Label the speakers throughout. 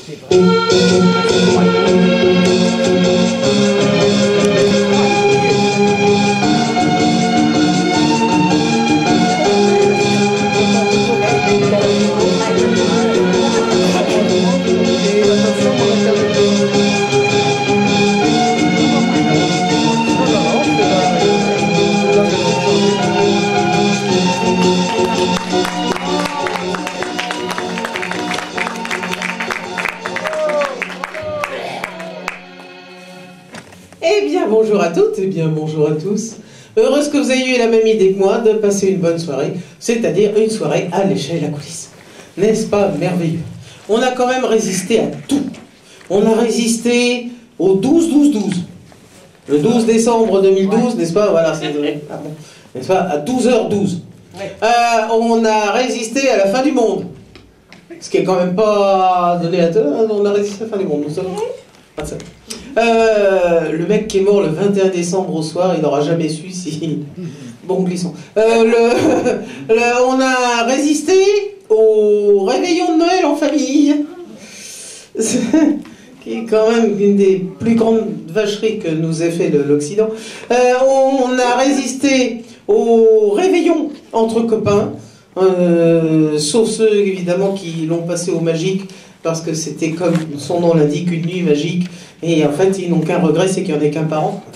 Speaker 1: Bonjour à toutes et bien bonjour à tous. Heureuse que vous ayez eu la même idée que moi de passer une bonne soirée, c'est-à-dire une soirée à l'échelle à coulisses. N'est-ce pas merveilleux? On a quand même résisté à tout. On a résisté au 12-12-12. Le 12 décembre 2012, n'est-ce pas? Voilà, c'est vrai. Ah bon. N'est-ce pas? À 12h12. On a résisté à la fin du monde. Ce qui est quand même pas donné à tort. On a résisté à la fin du monde. Nous sommes... le mec qui est mort le 21 décembre au soir, il n'aura jamais su si... Bon, glissons. On a résisté au réveillon de Noël en famille, qui est quand même une des plus grandes vacheries que nous ait fait l'Occident. On a résisté au réveillon entre copains, sauf ceux évidemment qui l'ont passé au magique, parce que c'était comme son nom l'indique, une nuit magique, et en fait ils n'ont qu'un regret, c'est qu'il n'y en ait qu'un par an.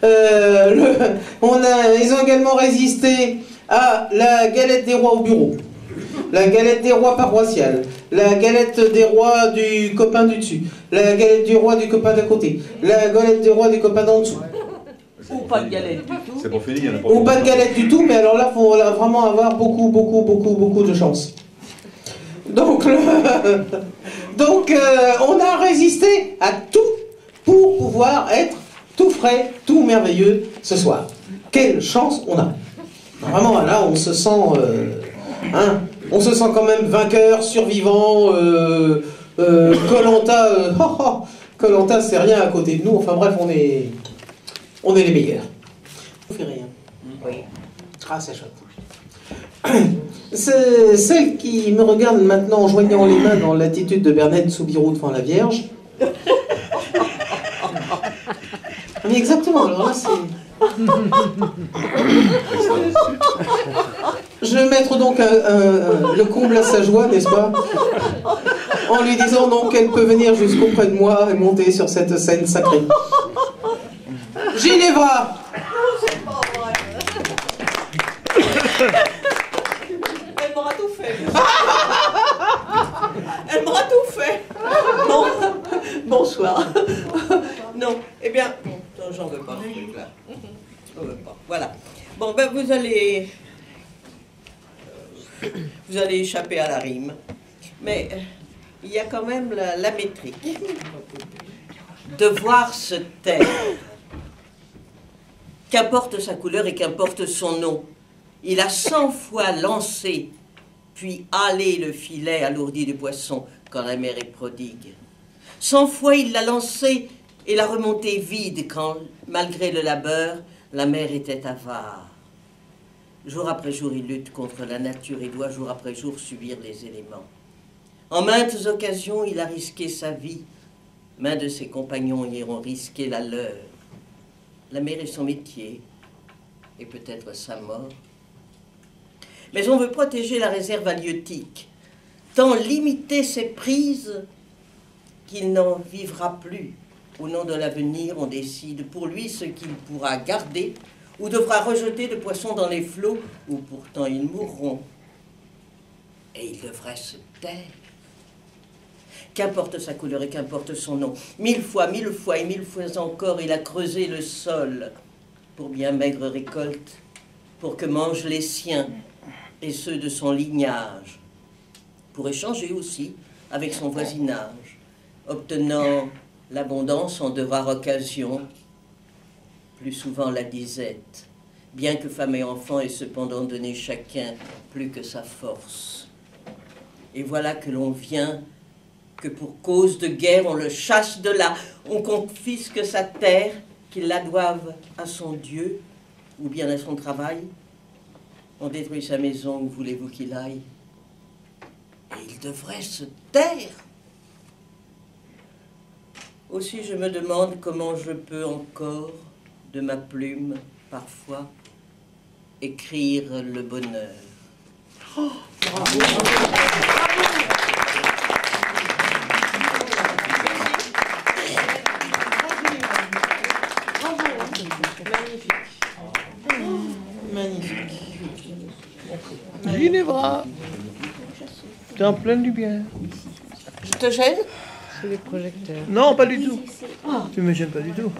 Speaker 1: Ils ont également résisté à la galette des rois au bureau, la galette des rois paroissiale, la galette des rois du copain du dessus, la galette du roi du copain d'à côté, la galette du roi du copain d'en dessous.
Speaker 2: Ou pas de galette du tout.
Speaker 3: C'est pour finir, il y en a pas.
Speaker 1: Ou pas de galette du tout, mais alors là, il faut vraiment avoir beaucoup de chance. Donc, on a résisté à tout pour pouvoir être tout frais, tout merveilleux ce soir. Quelle chance on a. Vraiment, là, on se sent... on se sent quand même vainqueur, survivant, Koh-Lanta... Koh-Lanta, c'est rien à côté de nous. Enfin bref, on est les meilleurs. On fait rien.
Speaker 2: Oui.
Speaker 1: Ah, c'est chouette. Celle qui me regarde maintenant en joignant les mains dans l'attitude de Bernadette Soubirous devant la Vierge. Mais exactement, alors là c'est... Je vais mettre donc le comble à sa joie, n'est-ce pas? En lui disant donc qu'elle peut venir jusqu'auprès de moi et monter sur cette scène sacrée. Ginevra!
Speaker 2: Elle m'aura tout fait. Elle m'aura tout fait. Bon, bonsoir. Non, eh bien, non, j'en veux pas ce truc-là. J'en veux pas. Voilà. Bon, ben vous allez échapper à la rime. Mais il y a quand même la métrique. Devoir se taire. Qu'importe sa couleur et qu'importe son nom. Il a 100 fois lancé, puis halé le filet alourdi du poisson quand la mer est prodigue. 100 fois il l'a lancé et l'a remonté vide quand, malgré le labeur, la mer était avare. Jour après jour, il lutte contre la nature et doit jour après jour subir les éléments. En maintes occasions, il a risqué sa vie. Main de ses compagnons y ont risqué la leur. La mer est son métier et peut-être sa mort. Mais on veut protéger la réserve halieutique, tant limiter ses prises qu'il n'en vivra plus. Au nom de l'avenir, on décide pour lui ce qu'il pourra garder ou devra rejeter de poissons dans les flots où pourtant ils mourront. Et il devrait se taire. Qu'importe sa couleur et qu'importe son nom, 1000 fois et 1000 fois encore, il a creusé le sol pour bien maigre récolte, pour que mangent les siens et ceux de son lignage, pour échanger aussi avec son voisinage, obtenant l'abondance en de rares occasions, plus souvent la disette, bien que femme et enfant aient cependant donné chacun plus que sa force. Et voilà que l'on vient, que pour cause de guerre on le chasse de là, on confisque sa terre, qu'il la doive à son Dieu, ou bien à son travail. On détruit sa maison, où voulez-vous qu'il aille? Et il devrait se taire. Aussi, je me demande comment je peux encore, de ma plume, parfois, écrire le bonheur.
Speaker 1: Oh, bravo. Magnifique.
Speaker 3: Ginevra, t'es en pleine lumière.
Speaker 2: Je te gêne?
Speaker 4: C'est les projecteurs.
Speaker 3: Non, pas du tout. Tu me gênes pas du tout.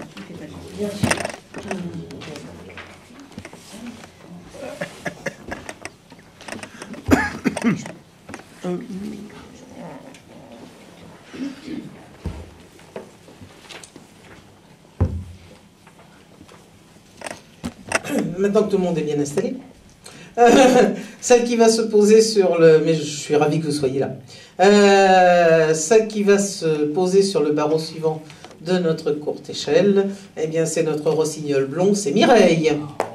Speaker 1: Maintenant que tout le monde est bien installé, celle qui va se poser sur le... Mais je suis ravi que vous soyez là. Celle qui va se poser sur le barreau suivant de notre courte échelle, eh bien c'est notre rossignol blond, c'est Mireille.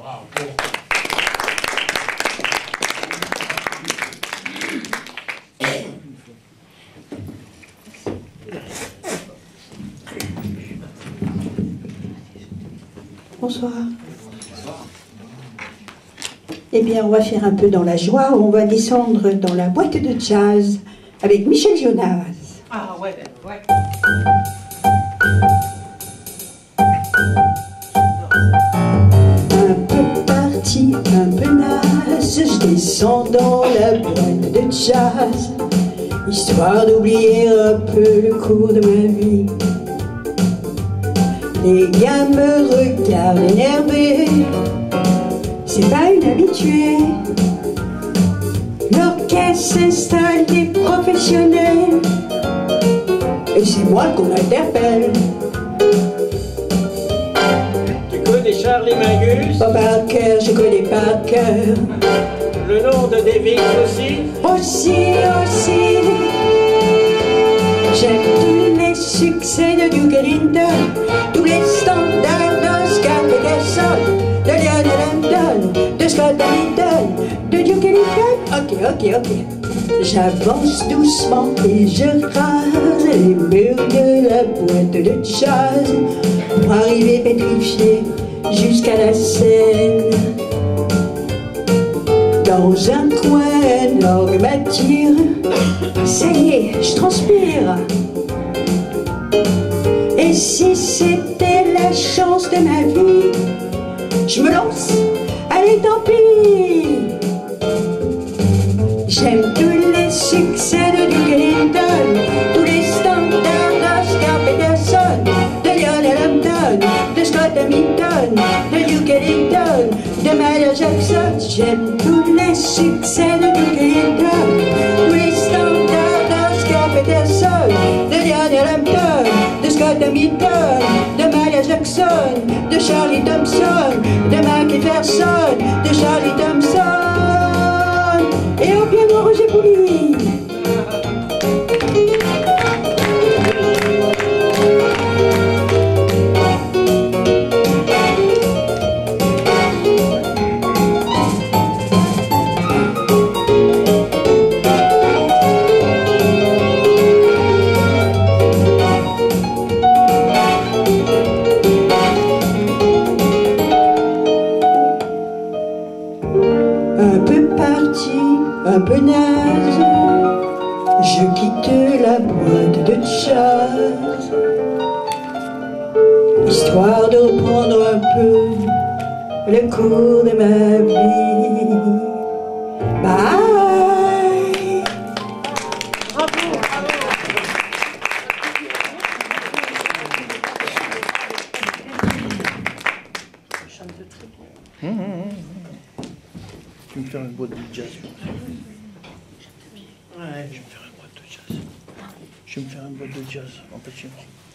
Speaker 5: Bonsoir. Eh bien, on va faire un peu dans la joie. On va descendre dans la boîte de jazz avec Michel Jonas.
Speaker 1: Ah ouais, ouais.
Speaker 5: Un peu parti, un peu naze, je descends dans la boîte de jazz, histoire d'oublier un peu le cours de ma vie. Les gars me regardent énervés, c'est pas une habituée. L'orchestre s'installe des professionnels, et c'est moi qu'on interpelle.
Speaker 6: Tu connais Charlie Mingus?
Speaker 5: Pas par cœur, je connais par cœur.
Speaker 6: Le nom de David aussi?
Speaker 5: Aussi. J'aime tous les succès de Duke Ellington, tous les standards d'Oscar Peterson, de Lionel Hampton, de Scott Hamilton, de Duke Ellington. Ok. J'avance doucement et je rase les murs de la boîte de jazz pour arriver pétrifié jusqu'à la scène. Dans un coin, l'orgue m'attire. Ça y est, je transpire. Et si c'était la chance de ma vie, je me lance, allez tant pis. J'aime tous les succès de Duke Ellington, tous les standards d'Oscar Peterson, de Lionel Hampton, de Scott Hamilton, de Duke Ellington, de Michael Jackson. J'aime tous les succès de Duke Ellington, tous les standards d'Oscar Peterson, de Lionel Hampton, de Scott Hamilton, de Michael Jackson, de Charlie Thompson, de Mac Jefferson, de Charlie Thompson. Et au piano, Roger Pouli. Un peu naze, je quitte la boîte de jazz, histoire de reprendre un peu le cours de ma vie. Bye.
Speaker 1: Bravo.
Speaker 3: Tu me fais une boîte de jazz.
Speaker 1: Ouais.
Speaker 3: Je vais me faire une boîte de jazz. Je vais me faire une boîte de jazz en petit.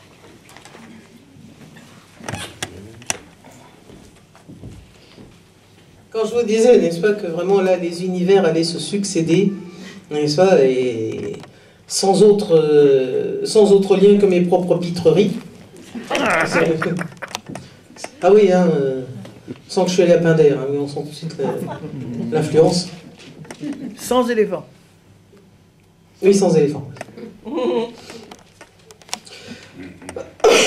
Speaker 1: Quand je vous disais, n'est-ce pas, que vraiment là, les univers allaient se succéder, n'est-ce pas, et sans autre lien que mes propres pitreries. Ah oui, hein, sans que je suis lapin d'air, hein, mais on sent tout de suite l'influence.
Speaker 3: Sans éléphant.
Speaker 1: Oui, sans éléphant.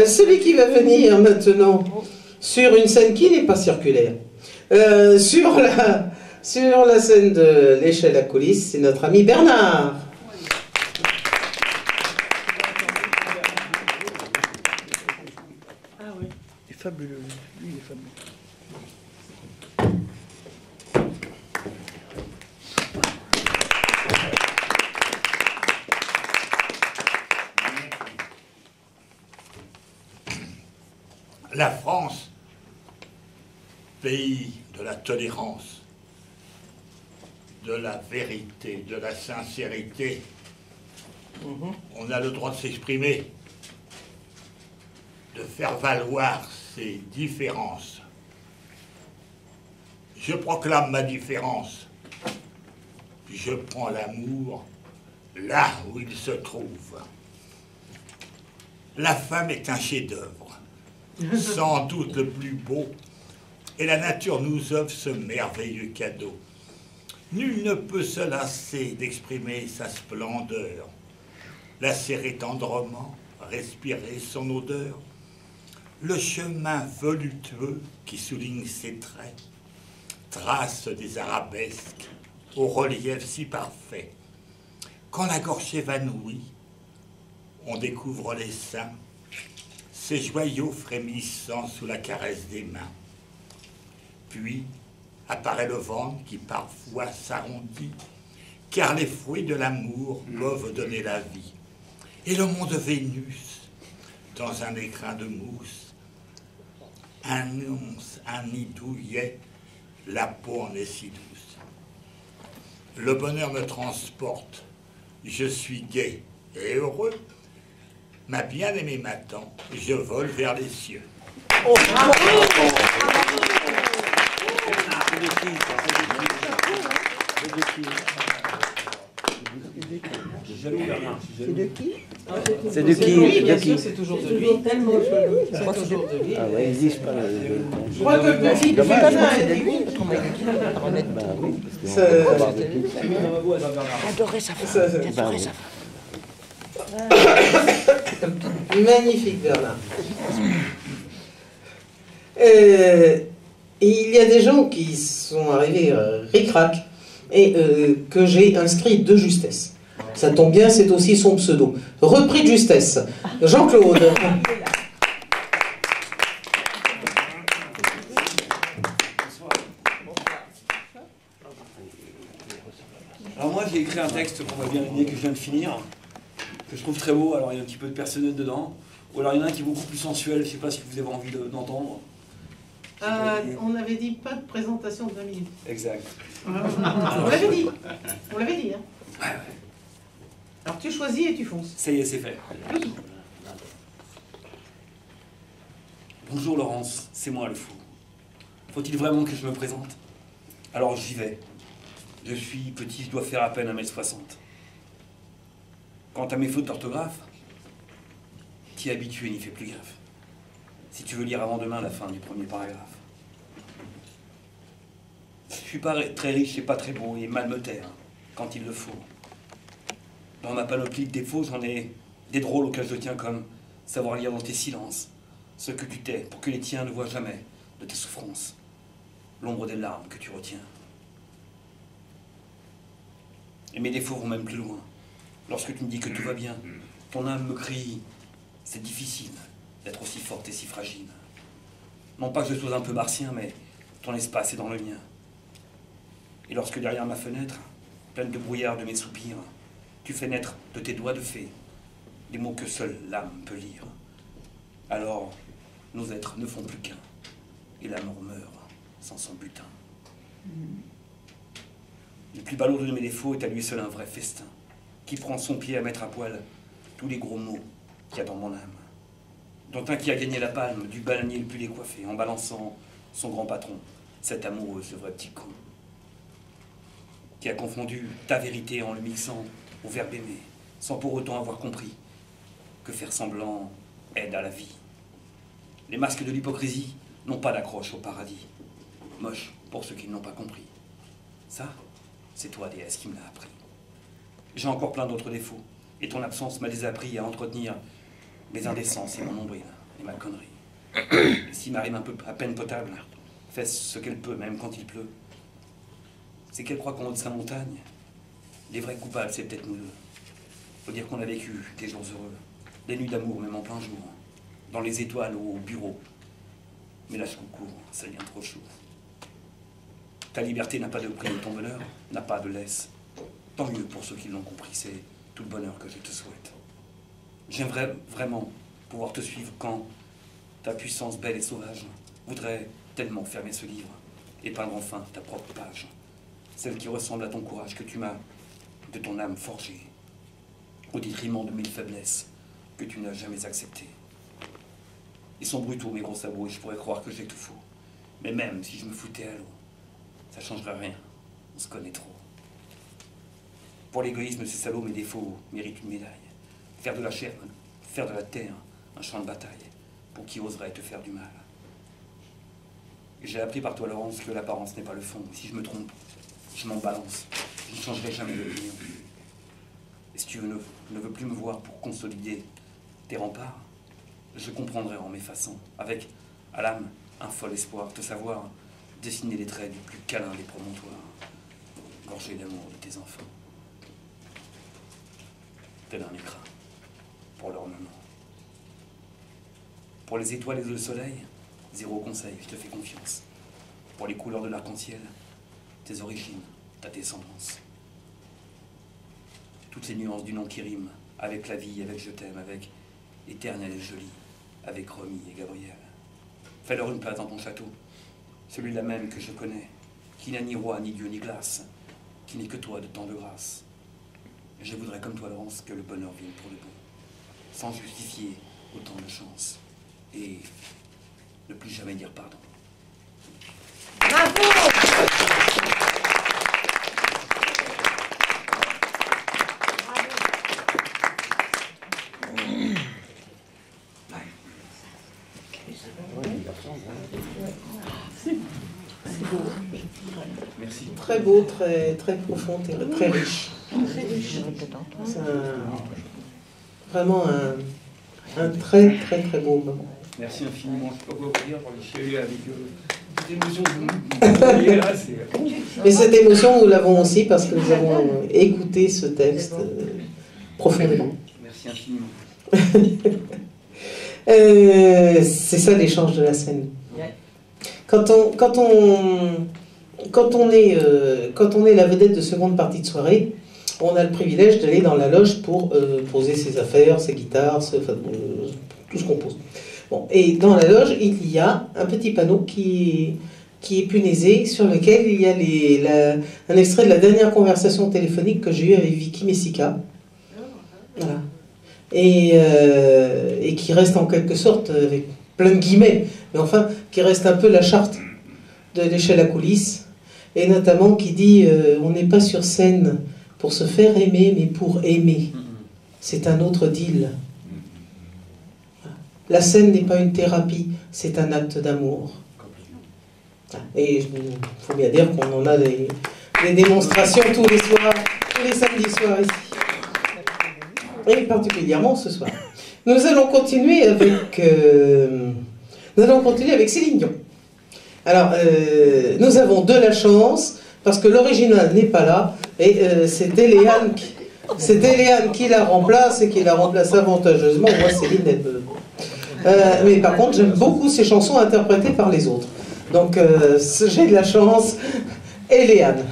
Speaker 1: Celui qui va venir maintenant sur une scène qui n'est pas circulaire, sur la scène de l'échelle à coulisses, c'est notre ami Bernard.
Speaker 3: Ah oui. Il est fabuleux, lui, il est fabuleux.
Speaker 4: La France, pays de la tolérance, de la vérité, de la sincérité, on a le droit de s'exprimer, de faire valoir ses différences. Je proclame ma différence. Je prends l'amour là où il se trouve. La femme est un chef-d'œuvre, sans doute le plus beau, et la nature nous offre ce merveilleux cadeau. Nul ne peut se lasser d'exprimer sa splendeur, la serrer tendrement, respirer son odeur, le chemin voluptueux qui souligne ses traits, trace des arabesques au relief si parfait. Quand la gorge évanouie, on découvre les seins, ces joyaux frémissant sous la caresse des mains. Puis apparaît le ventre qui parfois s'arrondit, car les fruits de l'amour peuvent donner la vie. Et le monde Vénus, dans un écrin de mousse, annonce un nid douillet, la peau en est si douce. Le bonheur me transporte, je suis gai et heureux. Ma bien-aimée m'attend, je vole vers les cieux.
Speaker 3: Oh,
Speaker 7: C'est de qui?
Speaker 1: C'est de qui? Bien sûr, c'est toujours de lui.
Speaker 5: Tellement joli.
Speaker 1: C'est toujours de lui.
Speaker 7: Ah ouais, ils disent pas.
Speaker 1: Je crois que le petit de Féminin est lui.
Speaker 7: Bah oui, parce
Speaker 1: Ça-
Speaker 5: J'adorais sa
Speaker 1: Ça-
Speaker 5: femme.
Speaker 7: Bah
Speaker 5: J'adorais
Speaker 7: oui.
Speaker 5: sa femme.
Speaker 1: Magnifique, Bernard. Il y a des gens qui sont arrivés ric-rac et que j'ai inscrit de justesse. Ça tombe bien, c'est aussi son pseudo. Repris de justesse. Jean-Claude.
Speaker 8: Alors moi j'ai écrit un texte qu'on voit bien l'idée que je viens de finir, que je trouve très beau. Alors il y a un petit peu de personnel dedans, ou alors il y en a un qui est beaucoup plus sensuel, je sais pas si vous avez envie d'entendre.
Speaker 1: On avait dit pas de présentation de 2 minutes.
Speaker 8: Exact.
Speaker 1: On l'avait dit. On l'avait dit. Hein.
Speaker 8: Ouais, ouais.
Speaker 1: Alors tu choisis et tu fonces.
Speaker 8: Ça y est, c'est fait. Bonjour Laurence, c'est moi le fou. Faut-il vraiment que je me présente? Alors j'y vais. Je suis petit, je dois faire à peine 1m60. Quant à mes fautes d'orthographe, t'y es habitué, n'y fais plus gaffe. Si tu veux lire avant demain la fin du premier paragraphe. Je suis pas très riche et pas très beau et mal me taire quand il le faut. Dans ma panoplie de défauts, j'en ai des drôles auxquels je tiens, comme savoir lire dans tes silences ce que tu tais pour que les tiens ne voient jamais de tes souffrances l'ombre des larmes que tu retiens. Et mes défauts vont même plus loin. Lorsque tu me dis que tout va bien, ton âme me crie « C'est difficile d'être aussi forte et si fragile. » Non pas que je sois un peu martien, mais ton espace est dans le mien. Et lorsque derrière ma fenêtre, pleine de brouillard de mes soupirs, tu fais naître de tes doigts de fée des mots que seule l'âme peut lire, alors nos êtres ne font plus qu'un, et l'amour meurt sans son butin. Le plus balourd de mes défauts est à lui seul un vrai festin, qui prend son pied à mettre à poil tous les gros mots qu'il y a dans mon âme. Dont un qui a gagné la palme du bananier le plus décoiffé, en balançant son grand patron, cet amoureux, ce vrai petit con, qui a confondu ta vérité en le mixant au verbe aimer, sans pour autant avoir compris que faire semblant aide à la vie. Les masques de l'hypocrisie n'ont pas d'accroche au paradis. Moche pour ceux qui n'ont pas compris. Ça, c'est toi, déesse, qui me l'a appris. J'ai encore plein d'autres défauts, et ton absence m'a désappris à entretenir mes indécences et mon nombril. et ma connerie. Et si ma rime un peu à peine potable fait ce qu'elle peut, même quand il pleut, c'est qu'elle croit qu'en haut de sa montagne, les vrais coupables, c'est peut-être nous deux. Faut dire qu'on a vécu des jours heureux, des nuits d'amour, même en plein jour, dans les étoiles ou au bureau. Mais là, je concours, ça devient trop chaud. Ta liberté n'a pas de prix, ton bonheur n'a pas de laisse. Tant mieux pour ceux qui l'ont compris, c'est tout le bonheur que je te souhaite. J'aimerais vraiment pouvoir te suivre quand ta puissance belle et sauvage voudrait tellement fermer ce livre et peindre enfin ta propre page, celle qui ressemble à ton courage que tu m'as de ton âme forgée, au détriment de mille faiblesses que tu n'as jamais acceptées. Ils sont brutaux, mes gros sabots, et je pourrais croire que j'ai tout faux. Mais même si je me foutais à l'eau, ça changerait rien. On se connaît trop. Pour l'égoïsme, ces salauds, mes défauts méritent une médaille. Faire de la chair, faire de la terre un champ de bataille pour qui oserait te faire du mal. J'ai appris par toi, Laurence, que l'apparence n'est pas le fond. Si je me trompe, je m'en balance. Je ne changerai jamais d'opinion. Et si tu ne veux plus me voir pour consolider tes remparts, je comprendrai en m'effaçant, avec, à l'âme, un fol espoir, te savoir dessiner les traits du plus câlin des promontoires, gorgé d'amour de tes enfants. Tel un écrin, pour l'ornement. Pour les étoiles et le soleil, zéro conseil, je te fais confiance. Pour les couleurs de l'arc-en-ciel, tes origines, ta descendance. Toutes les nuances du nom qui rime, avec la vie, avec je t'aime, avec éternel et joli, avec Romy et Gabriel. Fais-leur une place dans ton château, celui-là même que je connais, qui n'a ni roi, ni dieu, ni glace, qui n'est que toi de tant de grâce. Et je voudrais comme toi, Laurence, que le bonheur vienne pour le bon, sans justifier autant de chance, et ne plus jamais dire pardon.
Speaker 2: Bravo!
Speaker 8: Merci.
Speaker 1: Très beau, très, très profond, très riche. C'est vraiment un très, très, très beau moment.
Speaker 8: Merci infiniment. Je ne peux pas vous dire, je suis avec cette émotion que vous voyez là.
Speaker 1: Mais cette émotion, nous l'avons aussi parce que nous avons écouté ce texte profondément.
Speaker 8: Merci infiniment.
Speaker 1: C'est ça l'échange de la scène. Quand on est la vedette de seconde partie de soirée, on a le privilège d'aller dans la loge pour poser ses affaires, ses guitares, tout ce qu'on pose. Bon, et dans la loge, il y a un petit panneau qui est punaisé, sur lequel il y a un extrait de la dernière conversation téléphonique que j'ai eue avec Vicky Messica. Voilà. Et qui reste en quelque sorte, avec plein de guillemets, mais enfin, qui reste un peu la charte de l'échelle à coulisses, et notamment qui dit on n'est pas sur scène pour se faire aimer, mais pour aimer. C'est un autre deal. La scène n'est pas une thérapie, c'est un acte d'amour. Et il faut bien dire qu'on en a des démonstrations tous les soirs, tous les samedis soirs ici. Et particulièrement ce soir. Nous allons continuer avec Céline Dion. Alors, nous avons de la chance, parce que l'original n'est pas là, et c'est Léane qui la remplace, et qui la remplace avantageusement. Moi, Céline, elle me... mais par contre, j'aime beaucoup ces chansons interprétées par les autres. Donc, j'ai de la chance. Et Léane.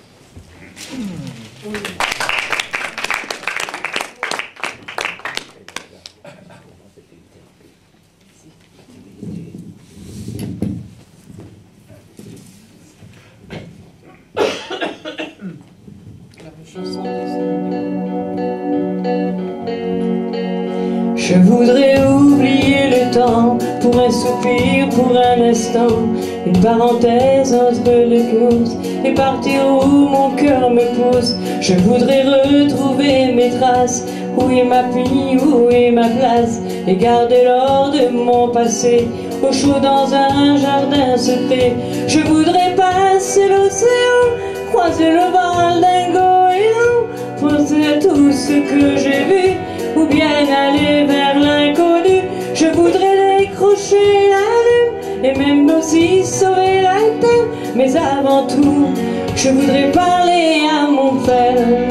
Speaker 9: Je voudrais oublier le temps pour un soupir, pour un instant, une parenthèse entre les courses et partir où mon cœur me pousse. Je voudrais retrouver mes traces, où est ma pluie, où est ma place, et garder l'or de mon passé au chaud dans un jardin secret. Je voudrais passer l'océan, croiser le Val d'un goéland, penser à tout ce que j'ai vu, ou bien aller vers l'inconnu. Je voudrais les décrocher la lune et même aussi sauver la terre. Mais avant tout, je voudrais parler à mon père.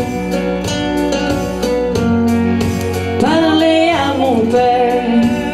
Speaker 9: Parler à mon père.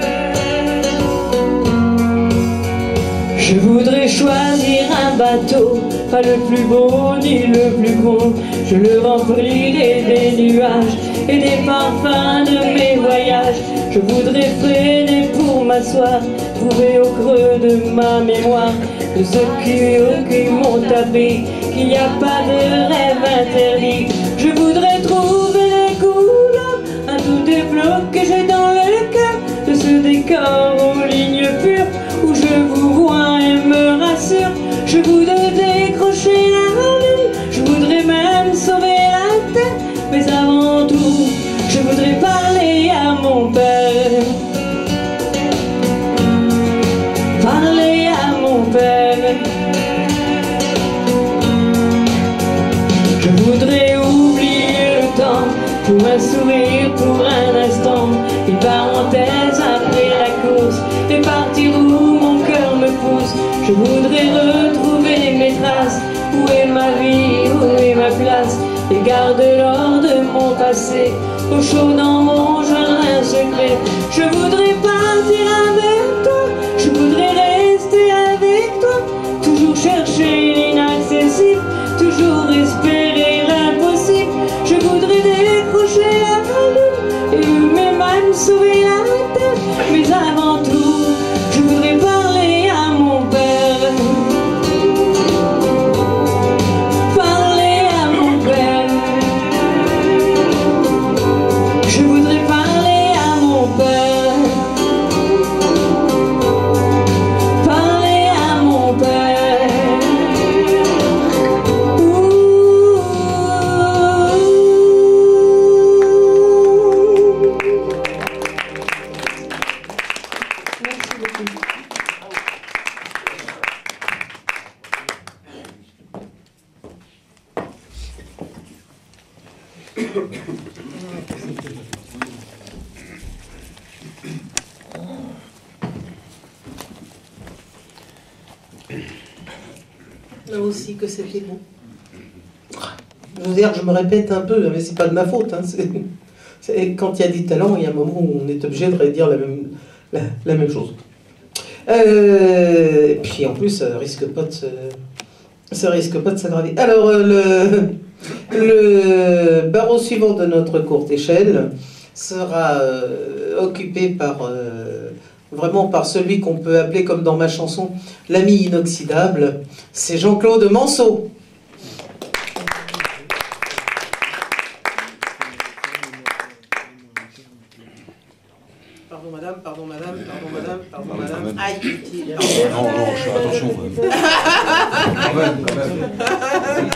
Speaker 9: Je voudrais choisir un bateau, pas le plus beau ni le plus gros. Je le remplirai des nuages et des parfums de mes voyages. Je voudrais freiner pour m'asseoir, trouver au creux de ma mémoire de ceux qui m'ont appris qu'il n'y a pas de rêve interdit. Je voudrais trouver les couleurs à tous les flots que j'ai dans le cœur, de ce décor aux lignes pures où je vous vois et me rassure. Je voudrais décrocher la lune, je voudrais même sauver la terre. Mais avant tout, je voudrais parler à mon père. Parler à mon père. Je voudrais oublier le temps pour un sourire, pour un instant, une parenthèse après la course et partir où mon cœur me pousse. Je voudrais retrouver mes traces. Où est ma vie, où est ma place? Et garde l'or de mon passé au chaud dans mon jardin secret. Je voudrais partir avec toi, je voudrais rester avec toi, toujours chercher l'inaccessible, toujours espérer l'impossible. Je voudrais décrocher la lune et même sauver la terre. Mais avant tout, je voudrais parler à mon père. Parler à mon père. Je voudrais parler à mon père. Parler à mon père. Merci beaucoup.
Speaker 1: Là aussi que c'était beau. Je veux dire, je me répète un peu, mais c'est pas de ma faute. Hein. Quand il y a des talents, il y a un moment où on est obligé de redire la même chose. Et puis en plus, ça risque pas de s'aggraver. Alors, le barreau suivant de notre courte échelle sera occupé vraiment par celui qu'on peut appeler, comme dans ma chanson, l'ami inoxydable. C'est Jean-Claude Manceau. Pardon madame, pardon madame, pardon madame, pardon madame. Aïe,
Speaker 10: Non, attention quand même. Quand même.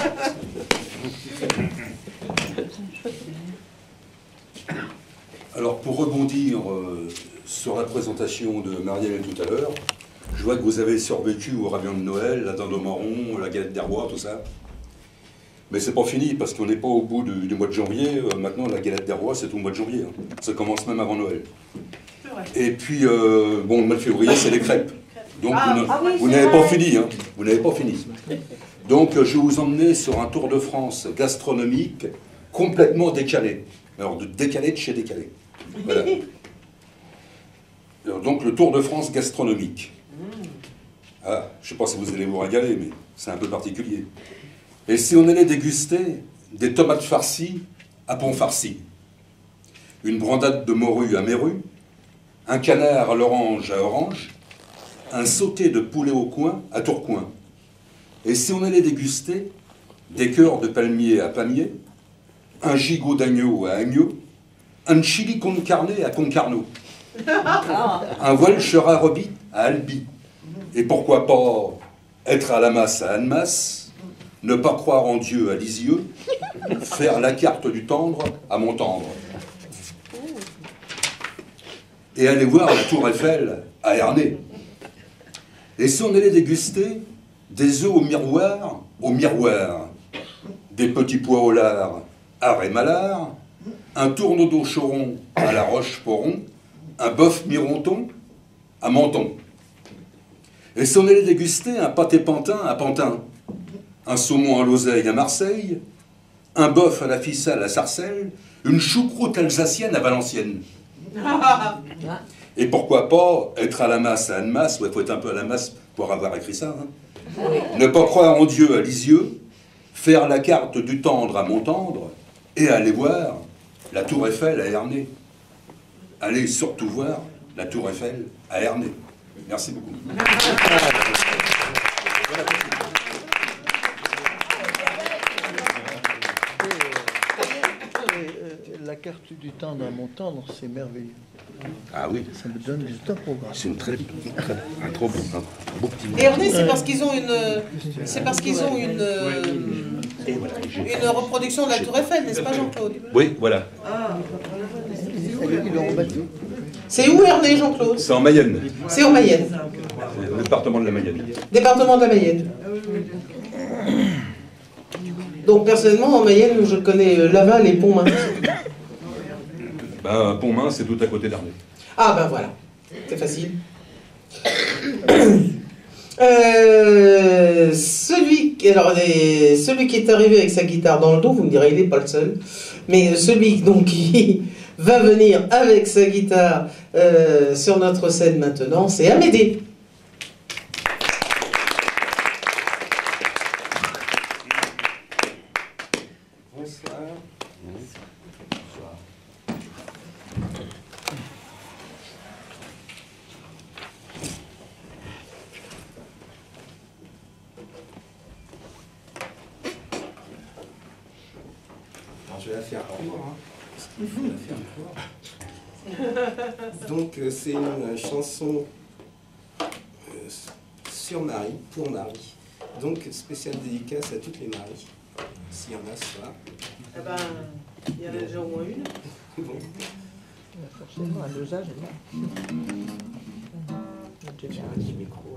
Speaker 10: Alors pour rebondir sur la présentation de Marielle tout à l'heure, je vois que vous avez survécu au ravion de Noël, la dinde au marron, la galette des rois, tout ça. Mais c'est pas fini, parce qu'on n'est pas au bout du mois de janvier. Maintenant, la galette des rois, c'est tout le mois de janvier. Hein. Ça commence même avant Noël. Et puis, bon, le mois de février, c'est les crêpes. Donc, vous n'avez pas fini. Hein. Vous n'avez pas fini. Donc, je vais vous emmener sur un tour de France gastronomique complètement décalé. Alors, décalé de chez décalé. Voilà. Alors, donc, le tour de France gastronomique. Ah, je ne sais pas si vous allez vous régaler, mais c'est un peu particulier. Et si on allait déguster des tomates farcies à pont farci, une brandade de morue à Méru, un canard à l'orange à Orange, un sauté de poulet au coin à Tourcoing. Et si on allait déguster des cœurs de palmier à Pamiers, un gigot d'agneau à Agneau, un chili con carne à Concarneau, un Welcher à Roby à Albi, et pourquoi pas être à la masse à Annemasse, ne pas croire en Dieu à Lisieux, faire la carte du tendre à Montendre. Et aller voir la tour Eiffel à Ernée. Et si on allait déguster des œufs au miroir, des petits pois au lard à Rémalard, un tourneau d'eau choron à la Roche-Poron, un bœuf mironton à Menton. Et si on allait déguster un pâté pantin à Pantin, un saumon à l'oseille à Marseille, un bœuf à la ficelle à Sarcelles, une choucroute alsacienne à Valenciennes. Et pourquoi pas être à la masse à Annemasse, il faut être un peu à la masse pour avoir écrit ça. Hein. Ne pas croire en Dieu à Lisieux, faire la carte du tendre à Montendre, et aller voir la Tour Eiffel à Ernée. Allez surtout voir la Tour Eiffel à Ernée. Merci beaucoup.
Speaker 3: La carte du temps d'un Montendre, c'est merveilleux.
Speaker 10: Ah oui.
Speaker 3: Ça me donne du temps pour voir.
Speaker 10: C'est un trop beau petit mot.
Speaker 1: Et Ernée, c'est parce qu'ils ont une reproduction de la Tour Eiffel, n'est-ce pas, Jean-Claude?
Speaker 10: Oui, voilà.
Speaker 3: Ils l'ont rebâti.
Speaker 1: C'est où Ernée, Jean-Claude?
Speaker 10: C'est en Mayenne.
Speaker 1: C'est en Mayenne.
Speaker 10: Le département de la Mayenne.
Speaker 1: Département de la Mayenne. Donc, personnellement, en Mayenne, je connais Laval et Pontmain.
Speaker 10: Ben, Pontmain, c'est tout à côté d'Ernée.
Speaker 1: Ah, ben voilà. C'est facile. Celui qui est arrivé avec sa guitare dans le dos, vous me direz, il n'est pas le seul. Mais celui donc qui va venir avec sa guitare sur notre scène maintenant, c'est Amédée.
Speaker 11: Je vais la faire court, hein. Je vais la faire court. Donc c'est une chanson sur Marie, pour Marie. Donc spéciale dédicace à toutes les Maries, s'il y en a ce soir.
Speaker 1: Ah ben, il y en a déjà au moins une.
Speaker 11: Bon.
Speaker 3: Forcément, un dosage.
Speaker 11: J'ai un petit micro.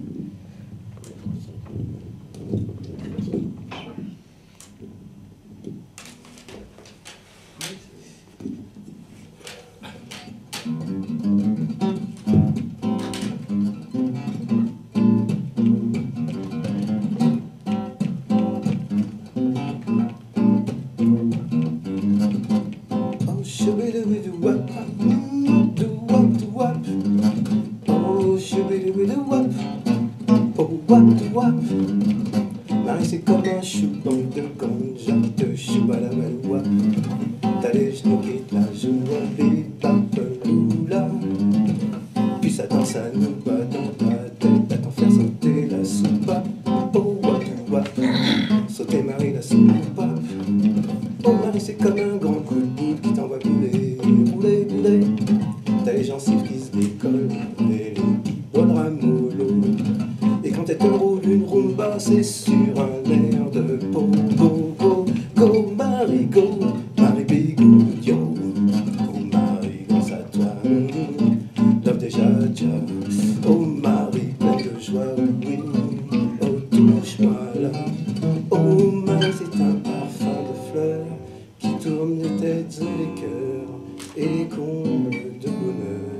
Speaker 11: Marie c'est comme un chou dans de ganja, te chou à la maloua. T'as les genoux qui te la jouent en bip-bap-loula. Puis ça danse à nous bas dans ta tête, à t'en faire sauter la soupape. Oh wap, sauter Marie la soupape. Oh Marie c'est comme un grand coup de boule qui t'envoie bouler, bouler, bouler. T'as les gencives qui se décollent et les pipoles mollo. Et quand elle te roule une rumba, c'est sur un air de go, go, go, go, Marie, go, Marie, bigou, yo. Oh Marie, grâce à toi, love déjà, déjà. Oh Marie, pleine de joie, oui, oh touche-moi là. Oh Marie, c'est un parfum de fleurs qui tourne les têtes et les cœurs et les combles de bonheur.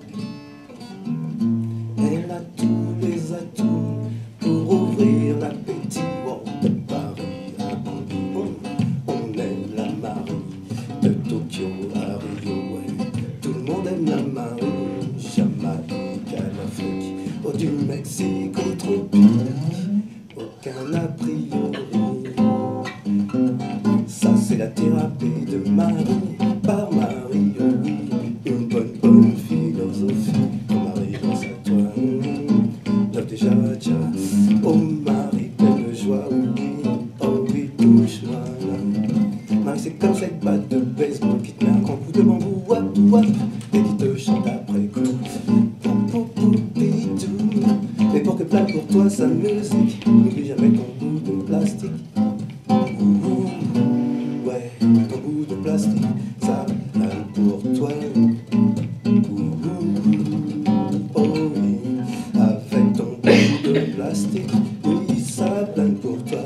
Speaker 11: Elle a tous les atouts pour ouvrir l'appétit. Oh, de Paris à Bangkok, on aime la Marie. De Tokyo à Rio, ouais, tout le monde aime la Marie. Jamaïque à l'Afrique, oh, du Mexique au tropique, aucun a priori. Ça c'est la thérapie de Marie, par Marie, oh oui, une bonne philosophie. Déjà, déjà, oh Marie, pleine de joie, oh oui, touche-moi là. Marie, c'est comme cette batte de baseball qui te met un grand coup de bambou, wap, wap, et qui te chante après coup. Pou, pou, pitou. Mais pour que plane pour toi sa musique, n'oublie jamais ton bout de plastique. Ouais, ton bout de plastique, ça plane pour toi. Oh oui, avec ton bout de plastique, oui, ça plane pour toi.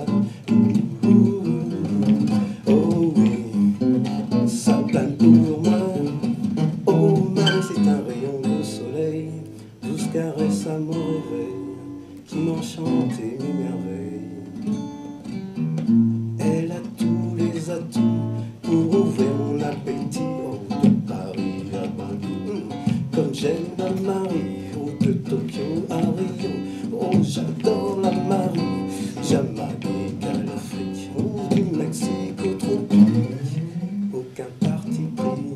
Speaker 11: Oh oui, ça plane pour moi. Oh Marie, c'est un rayon de soleil, comme j'aime la marée, oh, de Tokyo à Rio, oh, j'adore la marée, Jamaïque à l'Afrique, oh, du Mexique au tropique, aucun parti pris.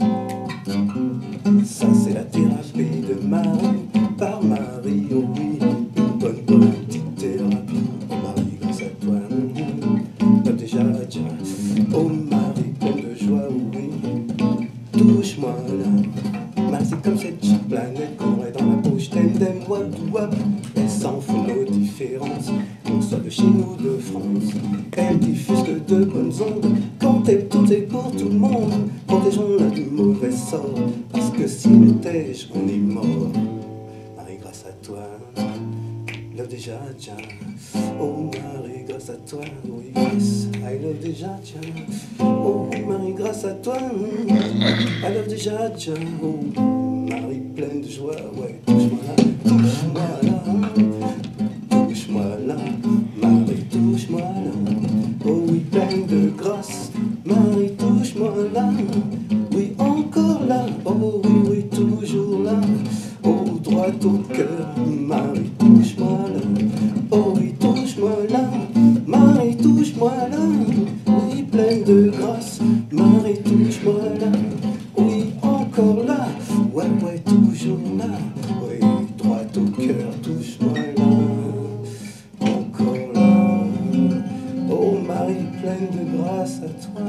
Speaker 11: Ça c'est la thérapie de Marie, par Marie, oh oui, une bonne petite thérapie. Oh Marie, grâce à toi, déjà, oh Marie, pleine de joie, oh oui, touche-moi là. Marie, c'est comme cette petite planète qu'on aurait dans la bouche, t'aimes, wap, wap. Elle s'en fout nos différences, qu'on soit de chez nous ou de France. Elle diffuse que de bonnes ondes, quand elle tout est pour tout le monde. Protégeons-la du mauvais sort, parce que si nous tège, on est mort. Marie, grâce à toi, love déjà, tiens. Oh Marie, grâce à toi, oui, yes, I love déjà, tiens. Oh Marie, grâce à toi, I love déjà, tiens. Oh Marie, pleine de joie, ouais, touche-moi là, touche-moi là, touche-moi là, Marie, touche-moi là. Oh oui, pleine de grâce, Marie, touche-moi là. Oui, encore là, oh oui, oui, toujours là. Oh, droit au cœur, Marie, touche-moi là. Oh oui, touche-moi là, Marie, touche-moi là. Oui, pleine de grâce, Marie, touche-moi là. Oui, encore là, ouais, ouais, toujours là. Oui, droit au cœur, touche-moi là. Encore là. Oh, Marie, pleine de grâce à toi.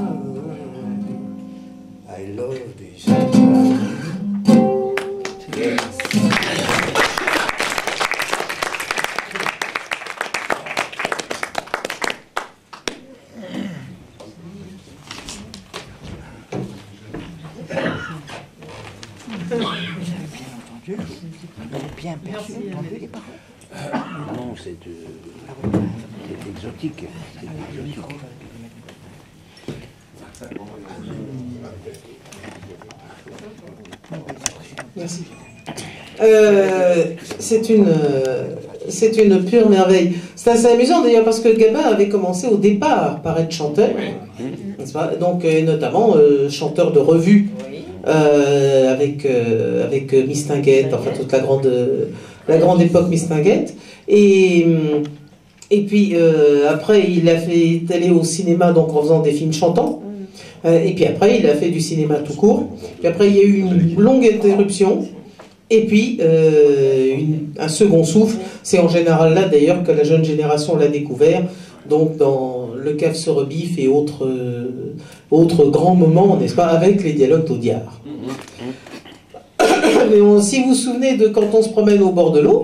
Speaker 11: I love déjà toi. Yes.
Speaker 7: Bien perçu, entendu les paroles. Non, c'est exotique. C'est exotique.
Speaker 1: Merci. C'est une pure merveille. C'est assez amusant d'ailleurs parce que Gabin avait commencé au départ par être chanteur, n'est-ce pas? Donc notamment chanteur de revue avec Mistinguett, enfin toute la grande époque Mistinguett. Et puis après il a fait aller au cinéma donc en faisant des films chantants. Et puis après, il a fait du cinéma tout court. Puis après, il y a eu une longue interruption. Et puis, un second souffle. C'est en général là, d'ailleurs, que la jeune génération l'a découvert. Donc, dans Le Cave se rebiffe et autres grands moments, n'est-ce pas, avec les dialogues d'Audiard. Mais si vous vous souvenez de Quand on se promène au bord de l'eau.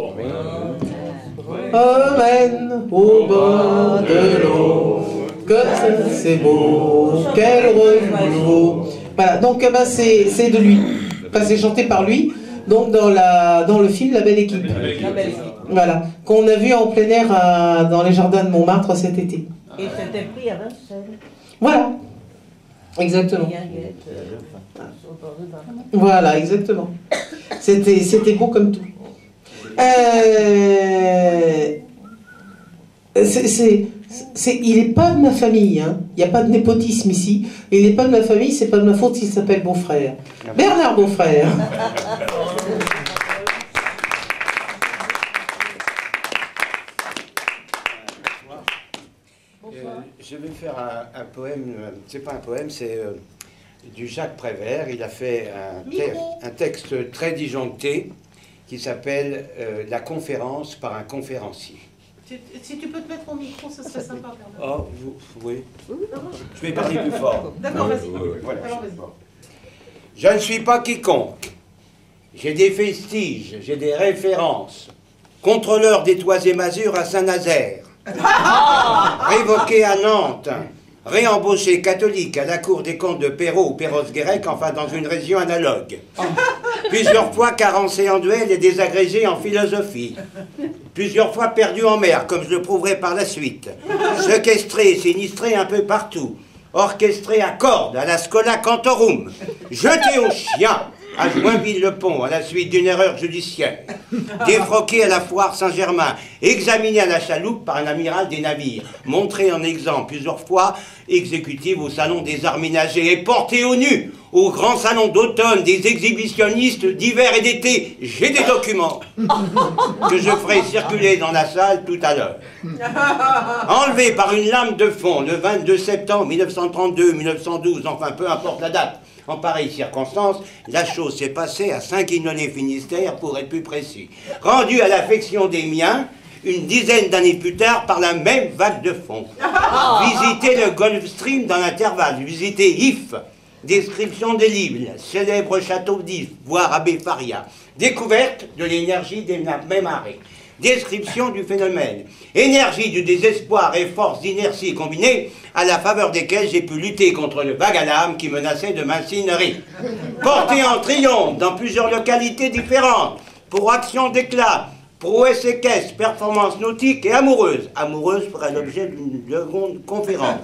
Speaker 1: Promène au bord de l'eau. Que c'est beau, quel renouveau. Voilà, donc c'est de lui. Enfin, c'est chanté par lui, donc dans le film La Belle Équipe. Voilà, qu'on a vu en plein air dans les jardins de Montmartre cet été.
Speaker 12: Et c'était pris à Vincennes.
Speaker 1: Voilà, exactement. Voilà, exactement. C'était beau comme tout. Il n'est pas de ma famille, hein. Il n'y a pas de népotisme ici. Il n'est pas de ma famille, c'est pas de ma faute s'il s'appelle Beaufrère. Bernard Beaufrère.
Speaker 13: Je vais faire un poème, c'est pas un poème, c'est du Jacques Prévert. Il a fait un texte très disjoncté qui s'appelle La conférence par un conférencier.
Speaker 1: Si tu peux te mettre au micro, ce serait sympa.
Speaker 13: Oh, oui. Je vais parler plus fort.
Speaker 1: D'accord, vas-y.
Speaker 13: Voilà.
Speaker 1: Alors, vas-y.
Speaker 13: Je ne suis pas quiconque. J'ai des vestiges, j'ai des références. Contrôleur des toits et masures à Saint-Nazaire. Révoqué à Nantes. Réembauché catholique à la cour des comtes de Perrault ou Perros-Guirec, enfin dans une région analogue. Plusieurs fois carencé en duel et désagrégé en philosophie. Plusieurs fois perdu en mer, comme je le prouverai par la suite. Sequestré et sinistré un peu partout. Orchestré à cordes, à la Schola Cantorum. Jeté aux chiens. à Joinville-le-Pont à la suite d'une erreur judiciaire, défroqué à la foire Saint-Germain, examiné à la chaloupe par un amiral des navires, montré en exemple plusieurs fois exécutive au salon des arts ménagers et porté au nu au grand salon d'automne des exhibitionnistes d'hiver et d'été. J'ai des documents que je ferai circuler dans la salle tout à l'heure. Enlevé par une lame de fond le 22 septembre 1932, 1912, enfin peu importe la date, en pareille circonstance, la chose s'est passée à Saint-Guinolé-Finistère, pour être plus précis. Rendu à l'affection des miens, une dizaine d'années plus tard, par la même vague de fond. Visiter le Gulf Stream dans l'intervalle, visiter If, description des livres, célèbre château d'If, voire Abbé Faria, découverte de l'énergie des mêmes marées, description du phénomène, énergie du désespoir et force d'inertie combinées, à la faveur desquelles j'ai pu lutter contre le vague à l'âme qui menaçait de m'incinérer. Porté en triomphe dans plusieurs localités différentes, pour action d'éclat, prouesse équestre, performance nautique et amoureuse. Amoureuse fera l'objet d'une seconde conférence.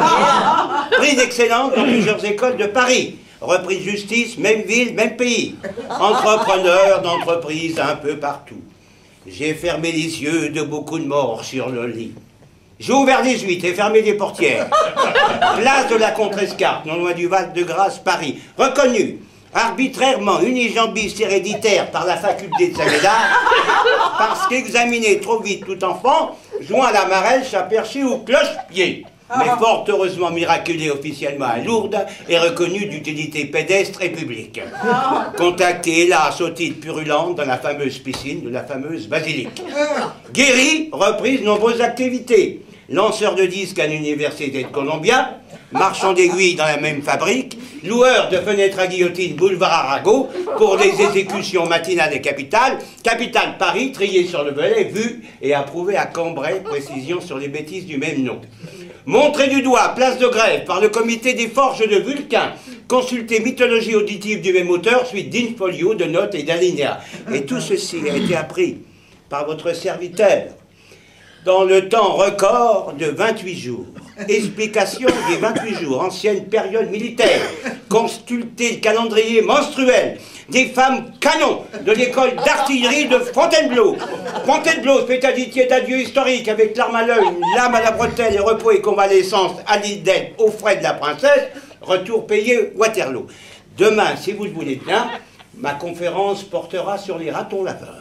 Speaker 13: Prix d'excellence dans plusieurs écoles de Paris. Repris de justice, même ville, même pays. Entrepreneur d'entreprises un peu partout. J'ai fermé les yeux de beaucoup de morts sur le lit. J'ai ouvert les huîtres et fermé les portières. Place de la Contrescarpe, non loin du Val-de-Grâce, Paris. Reconnu arbitrairement unijambiste héréditaire par la faculté de Saint-Médard, parce qu'examiné trop vite tout enfant, joint à la marèche à percher ou cloche-pied. Mais fort heureusement miraculé officiellement à Lourdes et reconnu d'utilité pédestre et publique. Contacté hélas au titre purulente dans la fameuse piscine de la fameuse basilique. Guéri, reprise nombreuses activités. Lanceur de disques à l'université de Columbia, marchand d'aiguilles dans la même fabrique, loueur de fenêtres à guillotine boulevard Arago pour des exécutions matinales et capitales, capitale Paris, trié sur le volet, vu et approuvé à Cambrai, précision sur les bêtises du même nom. Montré du doigt, place de grève, par le comité des forges de Vulcain, consulté mythologie auditive du même auteur, suite d'infolio, de notes et d'alinéas. Et tout ceci a été appris par votre serviteur dans le temps record de 28 jours. Explication des 28 jours, ancienne période militaire. Consulter le calendrier menstruel des femmes canons de l'école d'artillerie de Fontainebleau. Fontainebleau fait amitié d'adieu historique avec l'arme à l'œil, lame à la bretelle et repos et convalescence à l'île d'Elbe aux frais de la princesse. Retour payé Waterloo. Demain, si vous le voulez bien, ma conférence portera sur les ratons laveurs.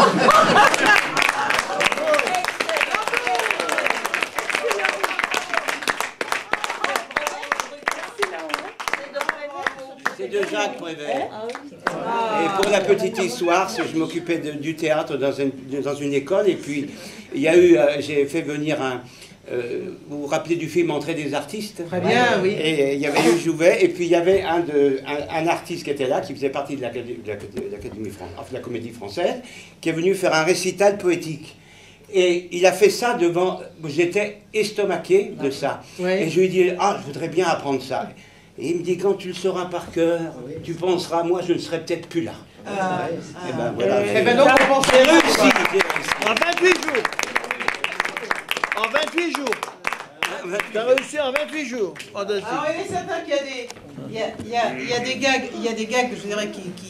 Speaker 13: C'est de Jacques Prévert. Et pour la petite histoire, je m'occupais du théâtre dans une école, et puis il y a eu, j'ai fait venir un... vous vous rappelez du film Entrée des artistes?
Speaker 1: Très bien, oui.
Speaker 13: Et il y avait eu Jouvet, et puis il y avait un artiste qui était là, qui faisait partie de la Comédie Française, qui est venu faire un récital poétique. Et il a fait ça devant... J'étais estomaqué de ça. Ouais. Et je lui ai dit, ah, je voudrais bien apprendre ça. Et il me dit, quand tu le sauras par cœur, tu penseras, moi, je ne serai peut-être plus là. Et ben voilà.
Speaker 1: Et ben donc, on pense que
Speaker 13: réussi.
Speaker 3: En 28 jours. En 28 jours. Tu as réussi en 28 jours.
Speaker 1: Alors, il est certain qu'il y a des gags, je dirais,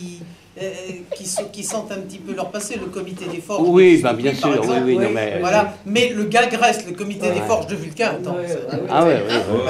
Speaker 1: qui sentent un petit peu leur passé, le comité des forges.
Speaker 13: Oui, ben bien sûr, exemple, oui, non, mais...
Speaker 1: Voilà, mais le gag reste, le comité des forges de Vulcain. Attends,
Speaker 13: ah ouais,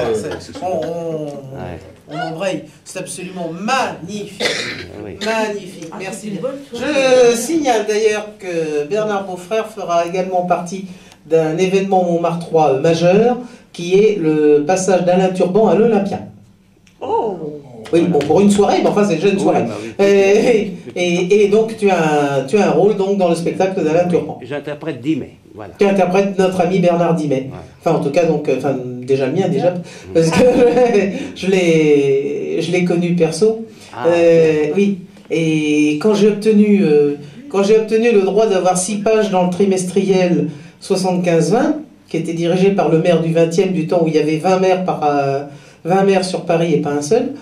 Speaker 1: on embraye, c'est absolument magnifique. Magnifique, merci. Je signale d'ailleurs que Bernard Beaufrère fera également partie d'un événement Montmartrois majeur, qui est le passage d'Alain Turban à l'Olympia. Oh. Oui, bon, pour une soirée, mais enfin c'est déjà une soirée. Et donc tu as un rôle donc dans le spectacle d'Alain Turban.
Speaker 13: J'interprète Dimet, voilà.
Speaker 1: Tu interprètes notre ami Bernard Dimet. Ouais. Enfin en tout cas, donc, déjà le mien déjà, parce que je l'ai connu perso. Oui, et quand j'ai obtenu le droit d'avoir 6 pages dans le trimestriel 75-20, qui était dirigé par le maire du 20e, du temps où il y avait 20 maires sur Paris et pas un seul.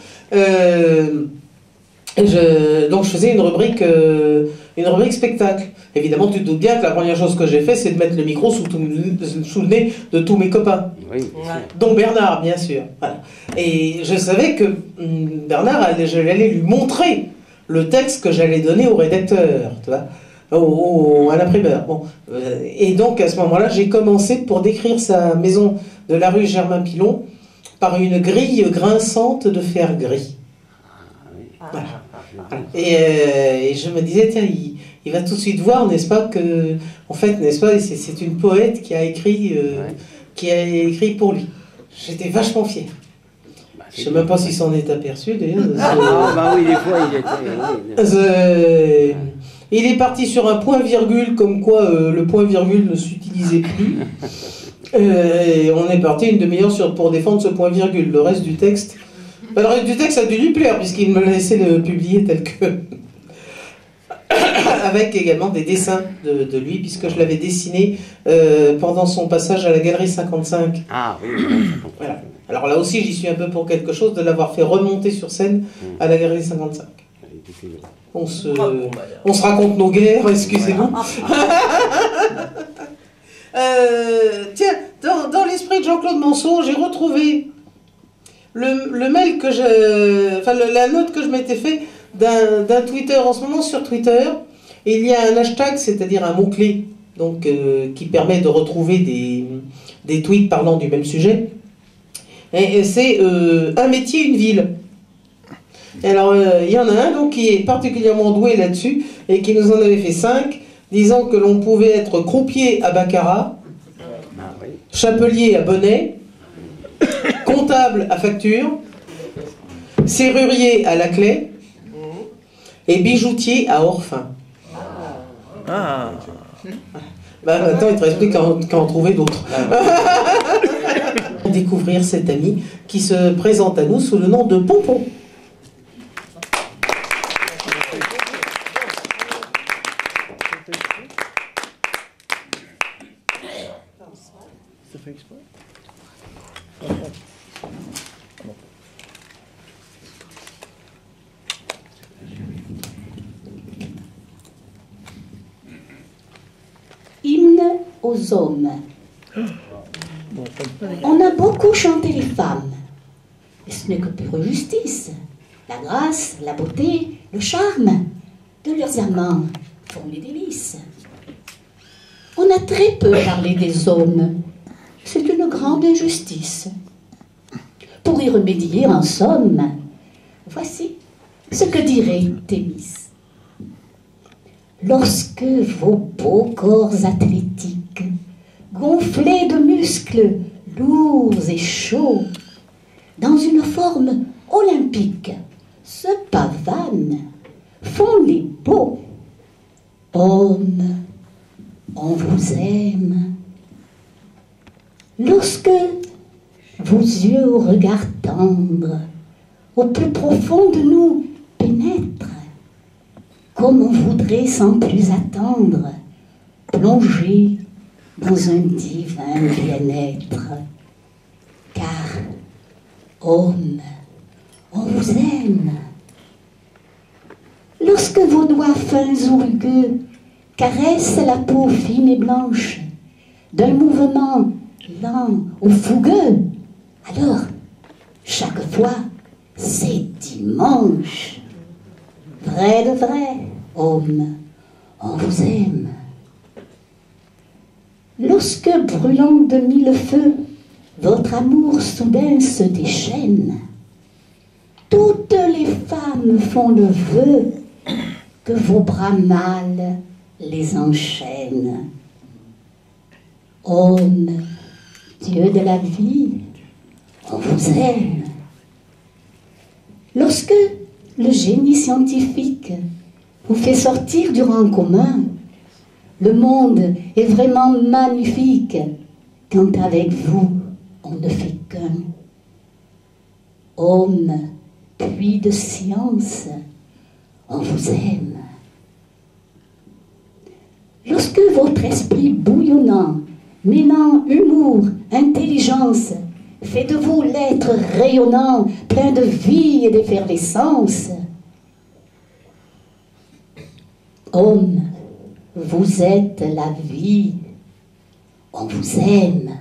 Speaker 1: Donc je faisais une rubrique spectacle. Évidemment, tu te doutes bien que la première chose que j'ai fait, c'est de mettre le micro sous le nez de tous mes copains. Oui, dont Bernard, bien sûr. Voilà. Et je savais que Bernard, j'allais lui montrer le texte que j'allais donner au rédacteur, tu vois, à l'imprimeur. Bon. Et donc, à ce moment-là, j'ai commencé pour décrire sa maison de la rue Germain-Pilon par une grille grinçante de fer gris. Voilà. Et je me disais, tiens, il va tout de suite voir, n'est-ce pas, que, en fait, n'est-ce pas, c'est une poète qui a écrit pour lui. J'étais vachement fier. Je ne sais même pas s'il s'en est aperçu, d'ailleurs.
Speaker 7: Oui, des fois,
Speaker 1: il est parti sur un point-virgule, comme quoi le point-virgule ne s'utilisait plus. Et on est parti une demi-heure pour défendre ce point-virgule. Le reste du texte a dû lui plaire, puisqu'il me laissait le publier tel que... avec également des dessins de lui, puisque je l'avais dessiné pendant son passage à la Galerie 55.
Speaker 7: Ah oui,
Speaker 1: voilà. Alors là aussi, j'y suis un peu pour quelque chose de l'avoir fait remonter sur scène à la Galerie 55. On se raconte nos guerres, excusez-moi. Tiens, dans l'esprit de Jean-Claude Manceau, j'ai retrouvé le mail que la note que je m'étais fait d'un Twitter. En ce moment, sur Twitter, il y a un hashtag, c'est-à-dire un mot-clé, donc, qui permet de retrouver des tweets parlant du même sujet. Et c'est un métier, une ville. Et alors, il y en a un donc, qui est particulièrement doué là-dessus et qui nous en avait fait 5, disant que l'on pouvait être croupier à baccarat, chapelier à bonnet, comptable à facture, serrurier à laclais et bijoutier à orphin.
Speaker 3: Ah.
Speaker 1: Maintenant, il te reste plus qu'à en trouver d'autres. Découvrir cet ami qui se présente à nous sous le nom de Pompon.
Speaker 14: Hymne aux hommes. On a beaucoup chanté les femmes, et ce n'est que pure justice. La grâce, la beauté, le charme de leurs amants font les délices. On a très peu parlé des hommes, c'est une grande injustice. Pour y remédier, en somme, voici ce que dirait Thémis. Lorsque vos beaux corps athlétiques, gonflés de muscles lourds et chauds, dans une forme olympique, se pavanent, font les beaux. Hommes, on vous aime. Lorsque vos yeux au regard tendre, au plus profond de nous pénètrent, comme on voudrait sans plus attendre, plonger dans un divin bien-être. Car, homme, on vous aime. Lorsque vos doigts fins ou rugueux caressent la peau fine et blanche, d'un mouvement lent ou fougueux, alors, chaque fois, c'est dimanche. Vrai de vrai, homme, on vous aime. Lorsque, brûlant de mille feux, votre amour soudain se déchaîne, toutes les femmes font le vœu que vos bras mâles les enchaînent. Homme, Dieu de la vie, on vous aime. Lorsque le génie scientifique vous fait sortir du rang commun, le monde est vraiment magnifique quand avec vous on ne fait qu'un. Homme, puits de science, on vous aime. Lorsque votre esprit bouillonnant, mêlant humour, intelligence, fait de vous l'être rayonnant, plein de vie et d'effervescence, homme, vous êtes la vie, on vous aime.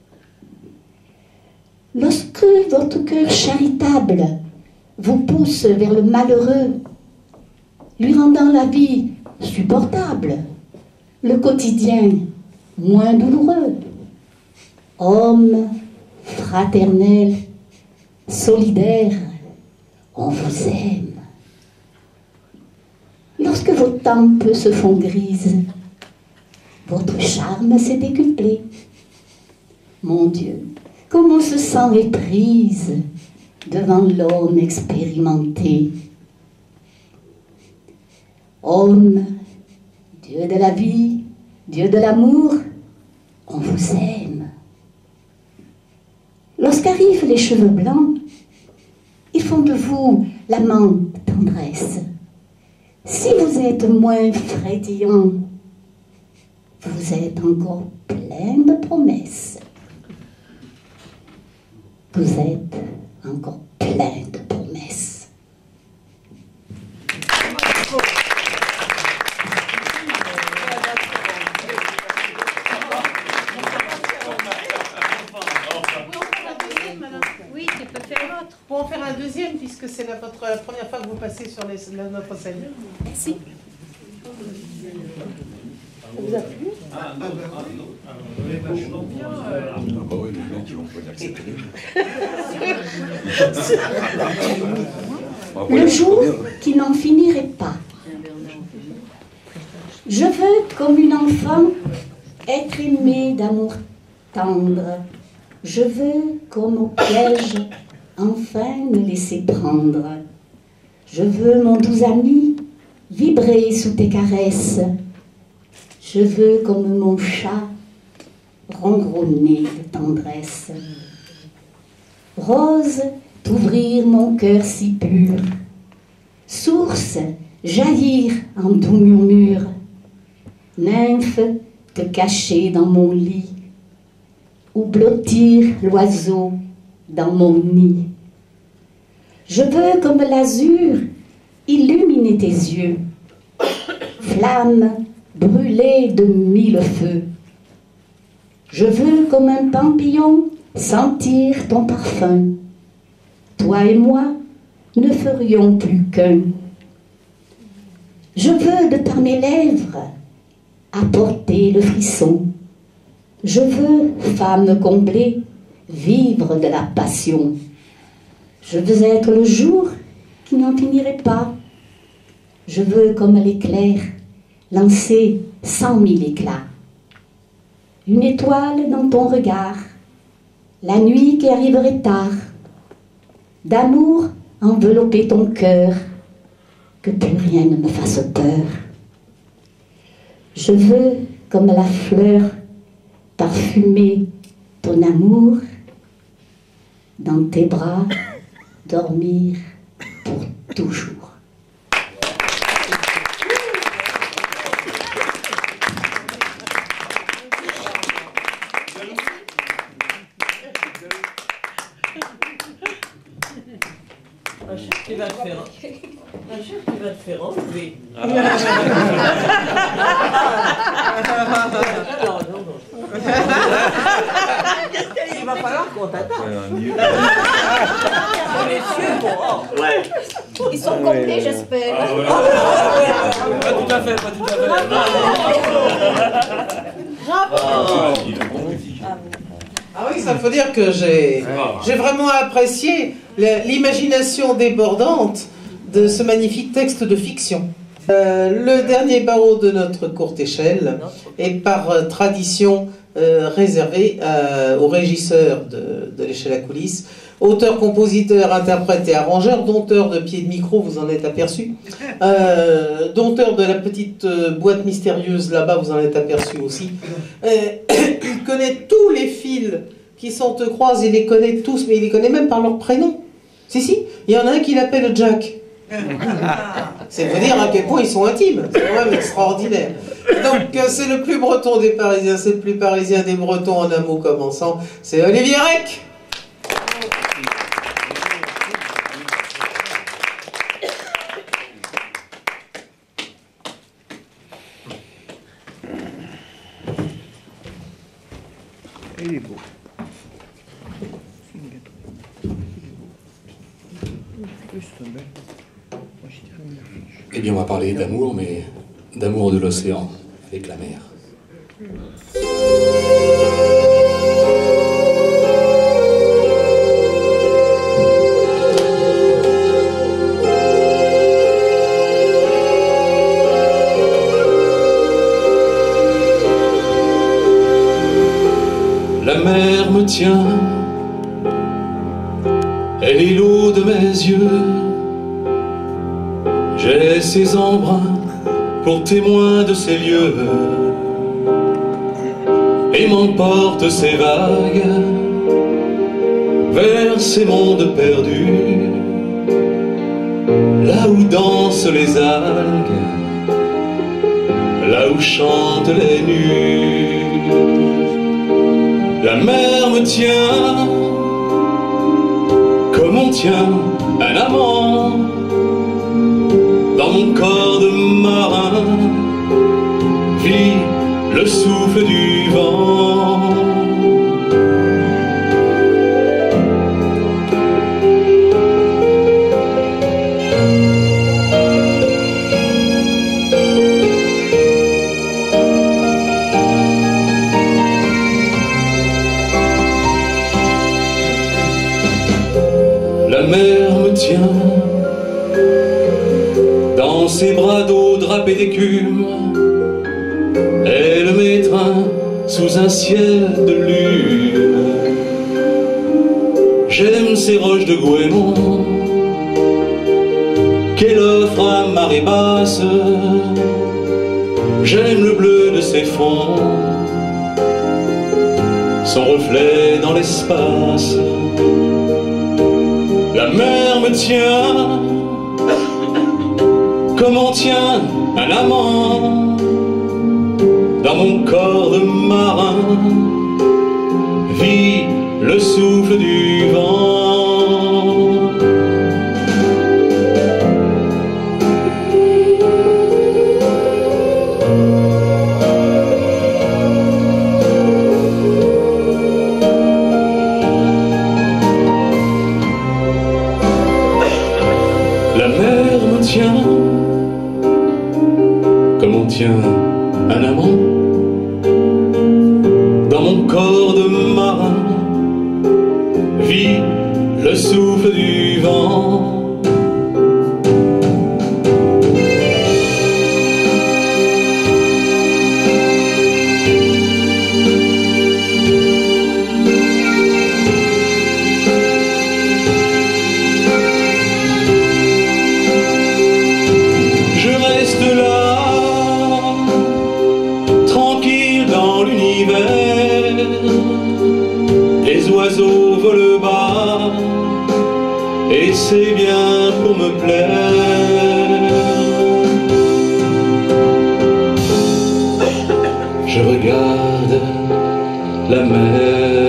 Speaker 14: Lorsque votre cœur charitable vous pousse vers le malheureux, lui rendant la vie supportable, le quotidien moins douloureux. Homme fraternel, solidaire, on vous aime. Lorsque vos tempes se font grises, votre charme s'est décuplé. Mon Dieu, comme on se sent éprise devant l'homme expérimenté. Homme, Dieu de la vie, Dieu de l'amour, on vous aime. Lorsqu'arrivent les cheveux blancs, ils font de vous l'amant tendresse. Si vous êtes moins frétillant, vous êtes encore plein de promesses. Vous êtes encore plein de promesses.
Speaker 1: Oui, tu peux faire l'autre. Pour en faire un deuxième, puisque c'est la première fois que vous passez sur notre scène.
Speaker 14: Merci.
Speaker 1: Ça vous a plu?
Speaker 14: Le jour qui n'en finirait pas. Je veux, comme une enfant, être aimée d'amour tendre. Je veux, comme au piège, enfin me laisser prendre. Je veux, mon doux ami, vibrer sous tes caresses. Je veux, comme mon chat, ronronner de tendresse. Rose, t'ouvrir mon cœur si pur. Source, jaillir en doux murmure. Nymphe, te cacher dans mon lit. Ou blottir l'oiseau dans mon nid. Je veux, comme l'azur, illuminer tes yeux. Flamme, brûlée de mille feux. Je veux, comme un papillon, sentir ton parfum. Toi et moi ne ferions plus qu'un. Je veux, de par mes lèvres, apporter le frisson. Je veux, femme comblée, vivre de la passion. Je veux être le jour qui n'en finirait pas. Je veux, comme l'éclair, lancer 100 000 éclats. Une étoile dans ton regard, la nuit qui arriverait tard. D'amour envelopper ton cœur, que plus rien ne me fasse peur. Je veux, comme la fleur, parfumer ton amour, dans tes bras, dormir pour toujours.
Speaker 2: Un chef qui va te faire, un chef qui va te faire enlever.
Speaker 12: Il va falloir qu'on t'attende.
Speaker 2: Messieurs, bon,
Speaker 12: ouais.
Speaker 14: Ils sont complets, j'espère.
Speaker 8: Pas tout à fait, pas tout à fait.
Speaker 1: Ah oui, ça faut dire que j'ai vraiment apprécié l'imagination débordante de ce magnifique texte de fiction. Le dernier barreau de notre courte échelle est par tradition réservé au régisseur de l'échelle à coulisses, auteur, compositeur, interprète et arrangeur, dompteur de pied de micro, vous en êtes aperçu, dompteur de la petite boîte mystérieuse là-bas, vous en êtes aperçu aussi. Il connaît tous les fils qui s'entrecroisent, il les connaît tous, mais il les connaît même par leur prénom. Si, il y en a un qui l'appelle Jack. C'est vous dire à quel point ils sont intimes, c'est quand même extraordinaire. Donc c'est le plus breton des Parisiens, c'est le plus parisien des Bretons en un mot commençant, c'est Olivier Rec.
Speaker 3: Il est beau. Plus, c'est belle. Moi, je dirais une affiche.
Speaker 15: Eh bien, on va parler d'amour, mais d'amour de l'océan, avec la mer. La mer me tient, elle est l'eau de mes yeux. J'ai ses embruns pour témoin de ces lieux, et m'emporte ces vagues vers ces mondes perdus, là où dansent les algues, là où chantent les nus. La mer me tient comme on tient un amant dans mon corps de marin, vit le souffle du vent. La mer me tient dans ses bras d'eau drapés d'écume, elle m'étreint sous un ciel de lune. J'aime ces roches de goémon qu'elle offre à marée basse, j'aime le bleu de ses fonds, son reflet dans l'espace. La mer me tient comme on tient un amant dans mon corps de marin, vit le souffle du vent. La mer me tient comme on tient un amant dans mon corps de marin, vit le souffle du vent. Je reste là, tranquille dans l'univers, les oiseaux volent bas, et c'est bien pour me plaire. Je regarde la mer.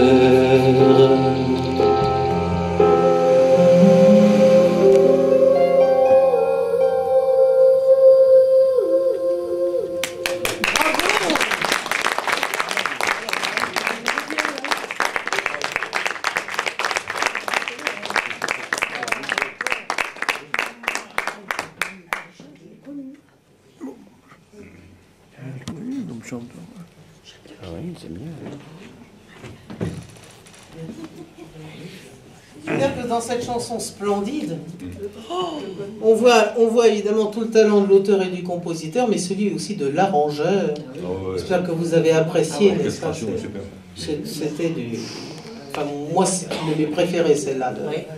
Speaker 7: Ah oui, c'est bien.
Speaker 1: C'est-à-dire que dans cette chanson splendide, on voit évidemment tout le talent de l'auteur et du compositeur, mais celui aussi de l'arrangeur. J'espère que vous avez apprécié. C'était du... Enfin, moi, c'est une de mes préférées, celle-là.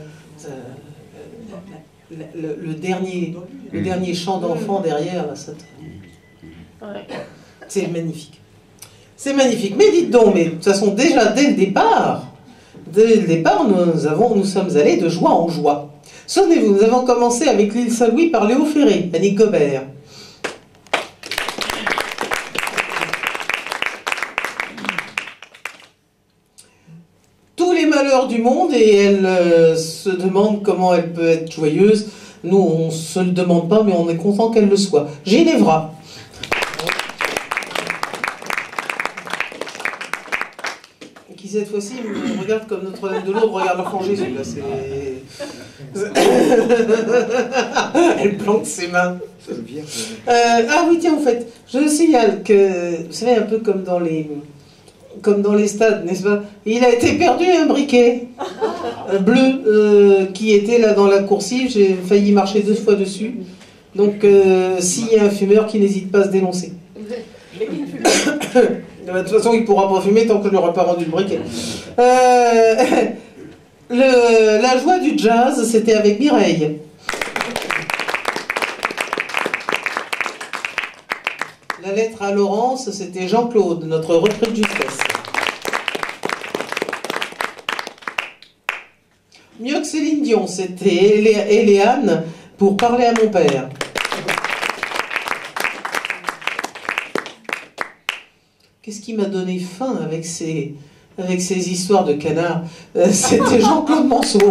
Speaker 1: Le dernier chant d'enfant derrière, là, c'est magnifique. C'est magnifique. Mais dites donc, mais de toute façon, déjà, dès le départ, nous sommes allés de joie en joie. Souvenez-vous, nous avons commencé avec l'île Saint-Louis par Léo Ferré, Annick Gobert. Tous les malheurs du monde, et elle se demande comment elle peut être joyeuse. Nous, on ne se le demande pas, mais on est content qu'elle le soit. Ginevra. cette fois-ci, il me regarde comme Notre-Dame de Lourdes regarde l'enfant Jésus. Là, elle plante ses mains. Ah oui, tiens, en fait, je signale que, vous savez, un peu comme dans les stades, n'est-ce pas? Il a été perdu un briquet bleu qui était là dans la coursive. J'ai failli marcher 2 fois dessus. Donc, s'il y a un fumeur, qui n'hésite pas à se dénoncer. De toute façon, il ne pourra pas fumer tant que je n'aurai pas rendu le briquet. La joie du jazz, c'était avec Mireille. La lettre à Laurence, c'était Jean-Claude, notre repris de justesse. Mieux que Céline Dion, c'était Éléane pour parler à mon père. Qu'est-ce qui m'a donné faim avec ces histoires de canards? C'était Jean-Claude Manceau.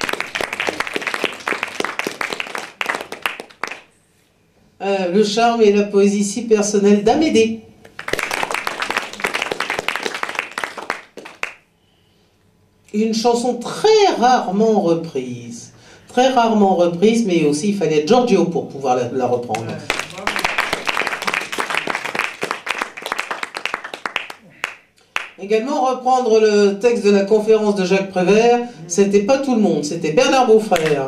Speaker 1: Le charme et la poésie si personnelle d'Amédée. Une chanson très rarement reprise. Très rarement reprise, mais aussi il fallait être Giorgio pour pouvoir la reprendre. Également reprendre le texte de la conférence de Jacques Prévert, c'était pas tout le monde, c'était Bernard Beaufrère.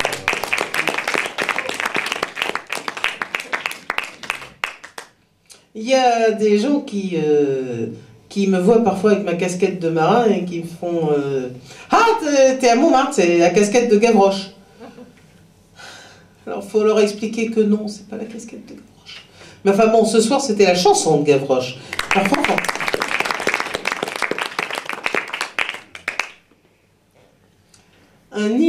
Speaker 1: Il y a des gens qui me voient parfois avec ma casquette de marin et qui me font ah, t'es à Montmartre, c'est la casquette de Gavroche. Alors il faut leur expliquer que non, c'est pas la casquette de Gavroche. Mais enfin bon, ce soir c'était la chanson de Gavroche. Parfois, une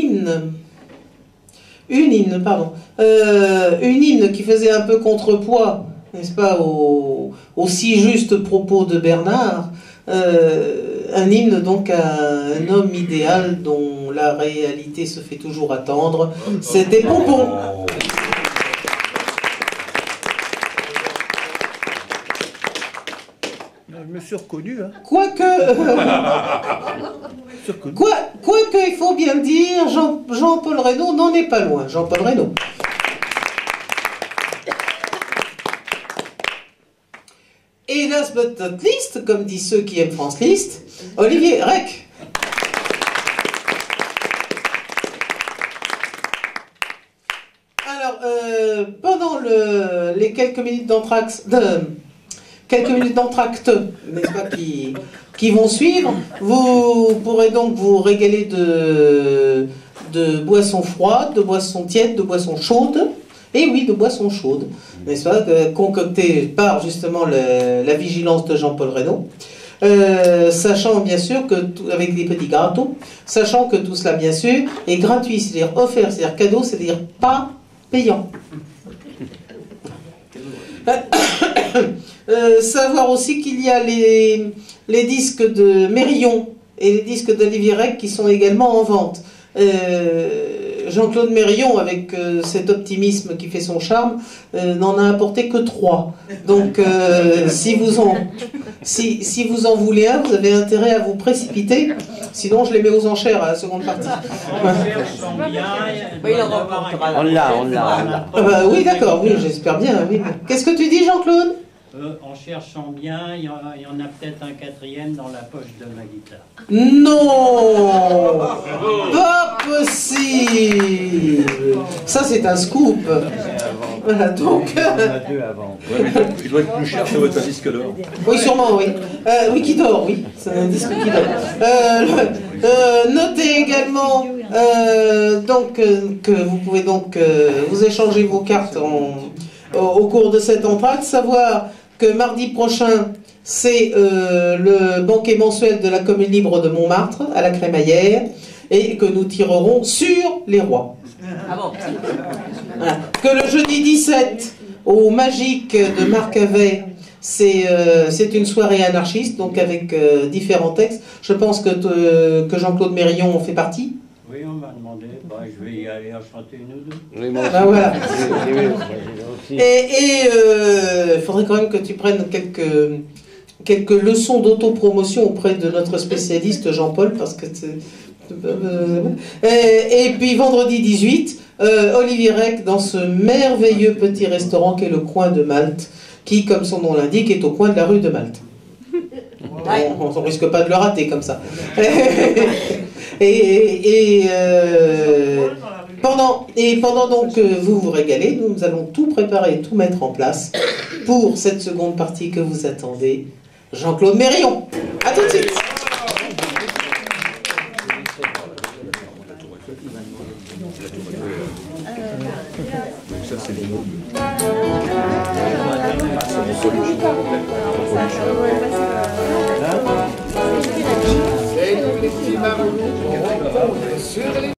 Speaker 1: hymne qui faisait un peu contrepoids, n'est-ce pas, aux si justes propos de Bernard, un hymne donc à un homme idéal dont la réalité se fait toujours attendre, c'était Pompon.
Speaker 3: Je me suis reconnu, hein.
Speaker 1: Quoique, il faut bien le dire, Jean-Paul Reynaud n'en est pas loin. Jean-Paul Reynaud. Et last but not least, comme disent ceux qui aiment France List, Olivier Rec. Alors, pendant les quelques minutes d'entracte, n'est-ce pas, qui vont suivre, vous pourrez donc vous régaler de boissons froides, de boissons tièdes, de boissons chaudes, et oui, de boissons chaudes, n'est-ce pas, concoctées par justement la vigilance de Jean-Paul Reynaud, sachant bien sûr que, avec des petits gâteaux, sachant que tout cela bien sûr est gratuit, c'est-à-dire offert, c'est-à-dire cadeau, c'est-à-dire pas payant. Savoir aussi qu'il y a les disques de Mérillon et les disques d'Olivier Rec qui sont également en vente. Jean-Claude Mérillon, avec cet optimisme qui fait son charme, n'en a apporté que 3. Donc, si vous en voulez un, vous avez intérêt à vous précipiter. Sinon, je les mets aux enchères à la seconde partie.
Speaker 12: On l'a.
Speaker 1: Oui, d'accord, oui, j'espère bien. Oui. Qu'est-ce que tu dis, Jean-Claude?
Speaker 6: En cherchant bien, il y en a peut-être un 4e dans la poche de ma guitare.
Speaker 1: Non, pas possible. Ça, c'est un scoop. Voilà, donc.
Speaker 10: Il en a 2 avant. Ouais, mais il doit être plus cher, ça doit être un disque d'or.
Speaker 1: Oui, sûrement, oui. Oui, qui dort, oui. C'est un disque qui dort. Notez également donc, que vous pouvez donc vous échanger vos cartes au cours de cet entracte, savoir que mardi prochain, c'est le banquet mensuel de la Commune Libre de Montmartre, à la Crémaillère, et que nous tirerons sur les rois. Voilà. Que le jeudi 17, au Magique de Marcavet, c'est une soirée anarchiste, donc avec différents textes. Je pense que Jean-Claude Mérillon en fait partie.
Speaker 6: Oui, on m'a demandé, je vais y aller à chanter une ou deux.
Speaker 1: Oui, voilà. Et il faudrait quand même que tu prennes quelques leçons d'autopromotion auprès de notre spécialiste Jean-Paul, parce que et puis vendredi 18, Olivier Rec dans ce merveilleux petit restaurant qui est le Coin de Malte, qui, comme son nom l'indique, est au coin de la rue de Malte. On ne risque pas de le rater comme ça. Pendant donc que vous vous régalez, nous allons tout préparer, tout mettre en place pour cette seconde partie que vous attendez. Jean-Claude Mérillon. À tout de suite.
Speaker 10: Ça, c'est les mots.
Speaker 11: C'est nous les petits marrons, on répond sur les